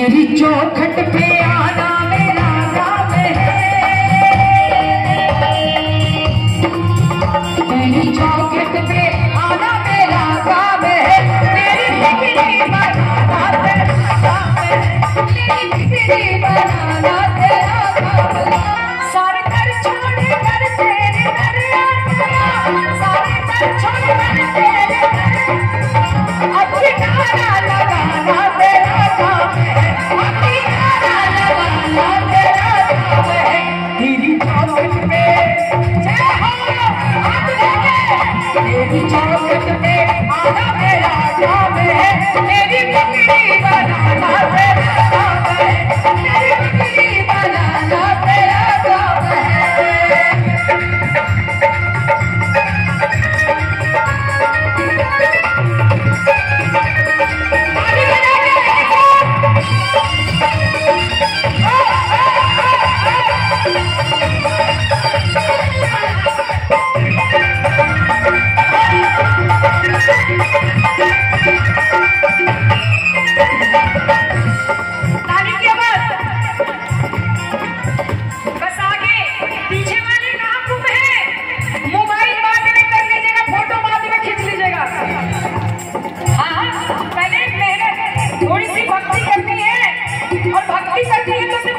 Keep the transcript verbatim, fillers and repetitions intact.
तेरी चौखट पे आना मेरा काम है, तेरी चौखट पे आना मेरा काम है, तेरी बिगड़ी बनाना तेरा काम है, तेरी बिगड़ी बनाना तेरा काम है। सारे कर छोड़ कर तेरे घर आना, सारे कर छोड़ कर तेरे घर अब नारा लगाना तेरा काम है, तेरी चौखट पे जय हो तेरी चौखट पे आना मेरा काम है, तेरी बिगड़ी बनाना तेरा काम है, तेरी बिगड़ी बनाना तेरा काम है। थोड़ी सी भक्ति करनी है और भक्ति करनी है तो